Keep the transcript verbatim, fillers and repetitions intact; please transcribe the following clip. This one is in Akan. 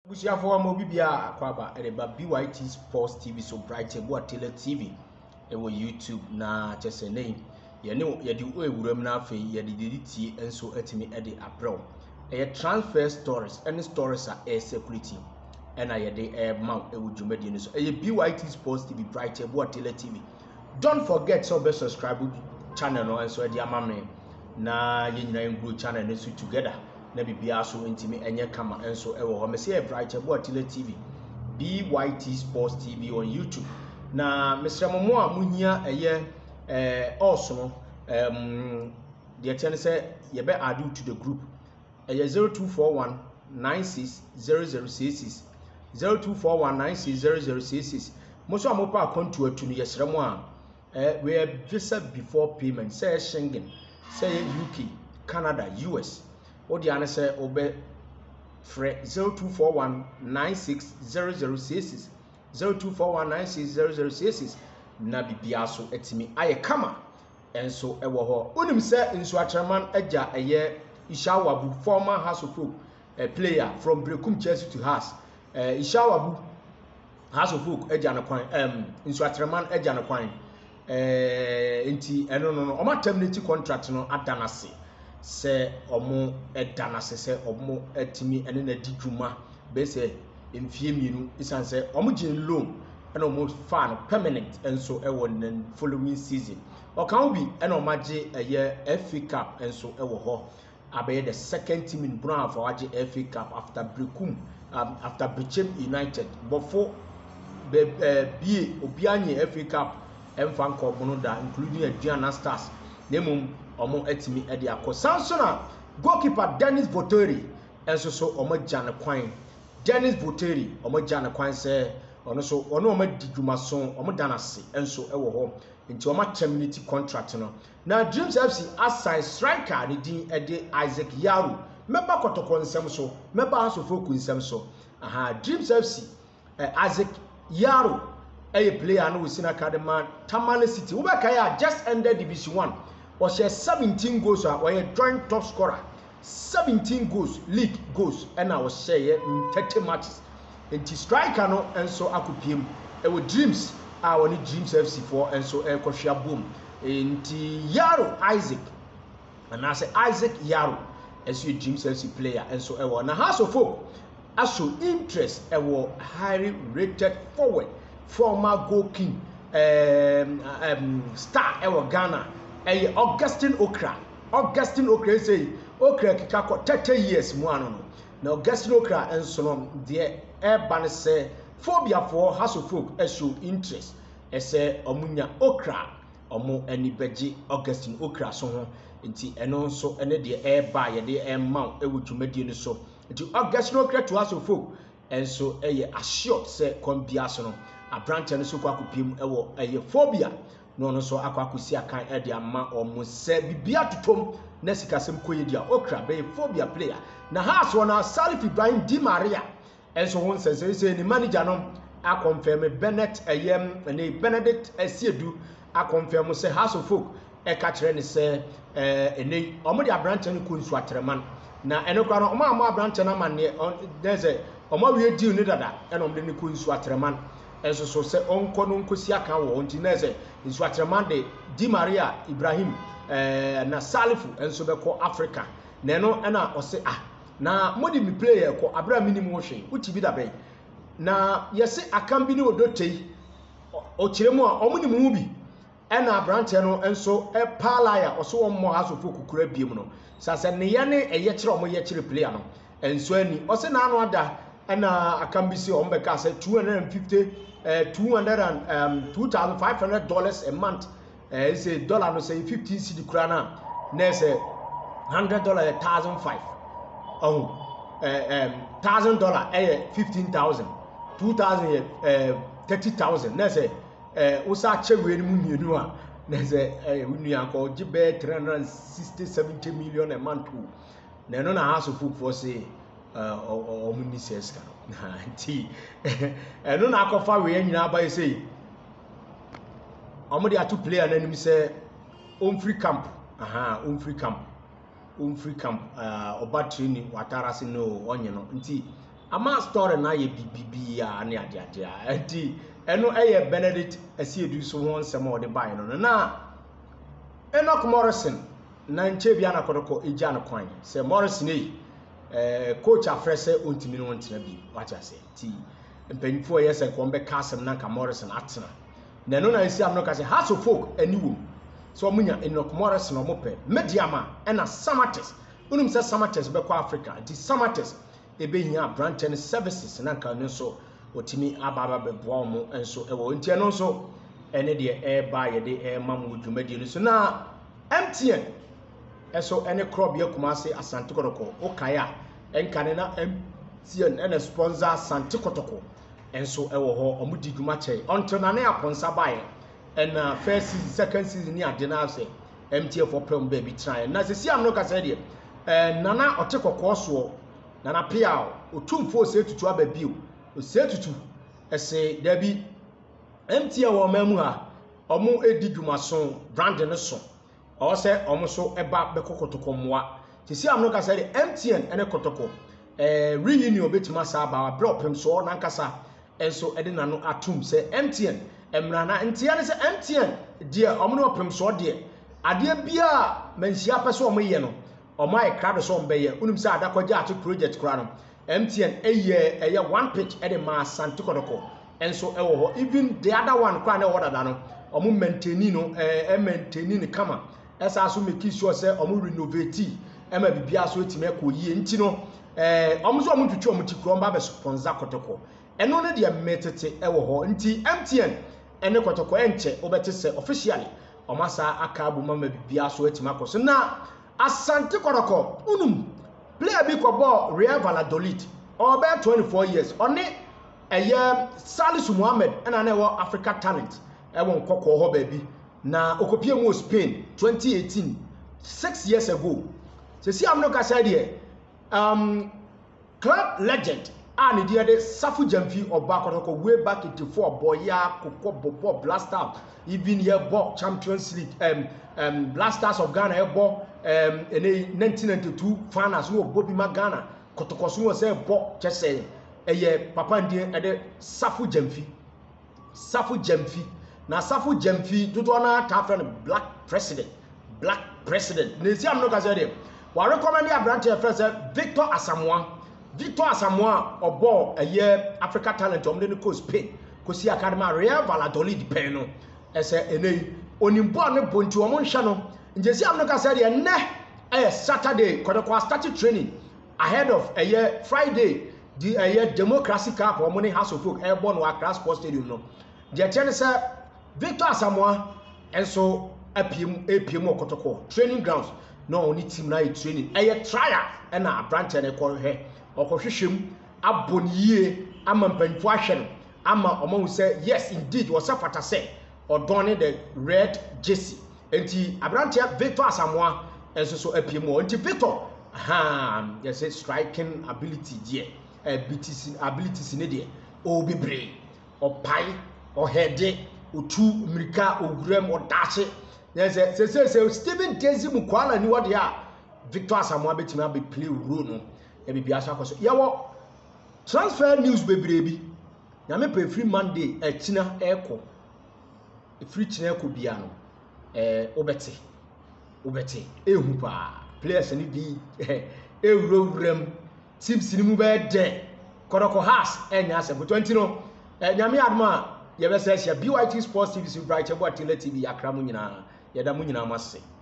Busiafo wa mobibia akwaba ereba B Y T Sports T V so bright ebo tele T V ewo YouTube na chese nei ye ne ye di ewuram na afi ye di di tie enso atimi e de abro e transfer stories any stories are air security and I de e ma ewu dwumadi ni so e B Y T Sports T V bright ebo tele T V. Don't forget to be subscribe channel no enso e di amame na ye nyina ngru channel ne so together na bibia so ntimi enye kama enso ewo ho me say bright ebo tele T V B Y T Sports T V on YouTube na Mister Momo a muhia eye eh also no um the ten say ye be add to the group eye zero two four one nine six zero zero six six zero two four one nine six zero zero six six mo so amopa account atu no yesre mo a eh we visa before payment say Schengen say U K Canada U S odi ane say obe fre zero two four one nine six zero zero six six zero two four one nine six zero zero six six na bibia so etimi aye kama enso ewo ho onim say enso atraman agya eye Ishawabu former House of Folk a player from Brekum Chelsea to House eh Ishawabu House of Folk agya na kwan em enso atraman agya na kwan eh enti eno no no o ma terminate contract no adanase se omo edanase se omo etimi ene na didwuma be se emfie mienu isan se omo gin loan ene omo fan permanent enso e won the following season o kan bi ene omo age eye F A Cup enso e wo ho abaye the second team in Brown for age F A Cup after Brekum um, after Bichem United before be bi obianye F A Cup emfa nkobono da including Adriana Stars nemum omo etimi e de akọ Samsona goalkeeper Dennis Votori enso so omo jane kwan Dennis Votori omo jane kwan se ono so ono omo didwumason omo danase enso e wo ho nti omo terminate contract no na Dreams F C assign striker ni din e de Isaac Yaro meba Kotoko nsem so meba House of Folk nsem so aha Dreams F C eh, Isaac Yaro a player no within academy Tamale City we ya just ended Division one was seventeen goals or a joint top scorer seventeen goals league goals and I was share in thirty matches and striker no and so akupiem e with Dreams our Dreams F C for and so e kwahia boom and Yaro Isaac and I say Isaac Yaro as you Dreams F C player and so e na House of Folk as show interest e were highly rated forward former goal king um, um, star ewa Ghana eh Augustine Okra Augustine Okra say Okra kika thirty years mu ano no na Augustine Okra enso no de e ban say phobia for House of Folk show interest e say omunya Okra omo ani beji Augustine Okra so ho nti eno nso ene de e ba ye de e ma e wudwumadi ni so nti Augustine Okra to House of Folk enso e ye assured say kombia so no abrante no so kwakopiem ewo eye phobia no no so akwakosi akan e de ama omo se bibia totom na sikasem koye dia Okra be phobia player na House wona Salif Ibrahim Di Maria enso won sense say ni manager no a confirm Bennett eyem ne Benedict Esiedu a confirm say House of Folk e ka kire ni say eh ene omo de abrante no kunsu atreman na eno kwa no omo ama abrante na mane there's a omo we deal ni dada eno omo de ni kunsu atreman enso so se onko no nkosi aka wo nti na se nsu atreman de Di Maria Ibrahim eh na Salifu enso be ko Africa na no na o se ah na modi mi player ko abra minimum wo hwe uti bi da be na yese akambi ni odotei o kiremu a omuni mu bi e na branche no enso e palaya o so mo House of Folk kura biem no sase ne ye ne eye kire o mo ye kire player no enso ani o se na anu ada na akambi si o mbeka say two hundred fifty uh, two hundred and um two thousand five hundred dollars a month uh, say dollar no say fifteen cedi krana na say one hundred dollars one thousand five oh uh, um one thousand dollars eh fifteen thousand two thousand uh, thirty thousand na say uh usa chewe ni mu mienu a na say uh, unu yanko gibe three hundred sixty seventy million a month na no na House of Folk for say uh o muni seska na nti eno na akofa we nyina ba say omo de atu player na nim say on free camp aha on free camp on free camp uh oba training watara se no onye no nti ama story na ye bibibi ya ne ade ade a enti eno eye Benedict Asiedu so won nsem o de buy no na Enoch Morrison na nche bia na Kotoko eja na kwan se Morrison e eh coach afrese ontimi no ntena bi wacha se ti mpanifo ye se ko mbe kasem na ka Morrison atena na no na esi am no ka se House of Folk aniwom so omunya Enoch Morrison no mope mediama na Samates unum se Samates be ko Africa di Samates ebe hia branch and services na ka no so otimi ababa be boa mo enso ewo ntie no so ene de e ba ye de e mam wudwumadi no so na M T N eso ene crop ye Kumasi Asante Kotoko okaya enkane na M T N ene sponsor Asante Kotoko enso ewo ho omudi dwuma chei until na na aponsa bae ena first season second season ni ade na ase M T N for pem baby try na se si am no ka se de eh nana otekoko so nana pia otumfo se tutu ababio o se tutu ese da bi M T N wo mamu ha omo edi dwuma so brand ne so o se omo so eba be Kotoko moa ti si am no ka se de M T N ene Kotoko eh reunion betima sa ba bro pem so na nkasa enso ede nano atum se M T N emra na ntia ne se M T N de omo no pem so de ade bia manhia pese omo ye no omo ai crowd so ombe ye unum se adakwaja atu project kra no M T N eye eye one pitch ede ma Asante Kotoko enso ewo ho even the other one kra na order da no omo maintain no eh maintain ni kama esa so make sure say omo renovate ema bibia so etime ekoyie nti no eh omo so omo twetwe omo tikro mba be sponsor Kotoko eno ne de metete ewo ho nti M T N ene Kotoko enche obete se officially omasa akabu mama bibia so etime akoso na Asante Kotoko unum player bi ko ball Real Valladolid or be twenty-four years oni eye Salisu Muhammad ena na ewo Africa talent ewo nkoko ho ba bi na okopie mu Spain twenty eighteen six years ago se si am no ka say de um club legend and the other Safu Jamfi or back Kotoko way back eighty-four Boya Koko Bobo Blaster even here ball Champions League um um Blasters of Ghana ball um in nineteen ninety-two finals no Bobby Magana Kotoko so say ball just say eh papa ndie e de Safu Jamfi Safu Jamfi na Safu Jamfi dodo na ta friend black president black president na si am no ka say dem wa recommend ya branch first Victor Asamoah Victor Asamoah obo eye Africa talent omde ne ko Spain ko si academy Real Valladolid pen no ese enei onimbo ne bonti omo nhya no njesi am no ka say de ne eh Saturday Kotoko started training ahead of eye Friday the eye Democracy Cup omo ne House of Folk e born wa Accra Sports Stadium no de tiene say Victor Asamoah enso apiem apiem Kotoko training grounds no oni team na training eye trial e na branch ne ko he okohwehwem aboniyie ama mpanfo ahwe no ama omo say yes indeed was afata say odone the red jersey enti abrantia Victor Asamoah enso so apiem o enti Victor ha yes striking ability there ability abilities ne there o bebre o pai o heade o tu mrika o gurem o dache yes say say Stephen Dezi Mukwala ni what ya Victor Asamoah betimi abi play role no e bibia aso akoso yawo transfer news bebrebe na me pe free Monday e tina eko e free tina eko bia no eh obete obete ehu pa players ni bi e wurowuram teams ni mu be de Kotoko has enya ase for twenty no eh nyame adma ye be se B Y T Sports T V so bright ebo atele T V akra mu nyina ye da mu nyina amase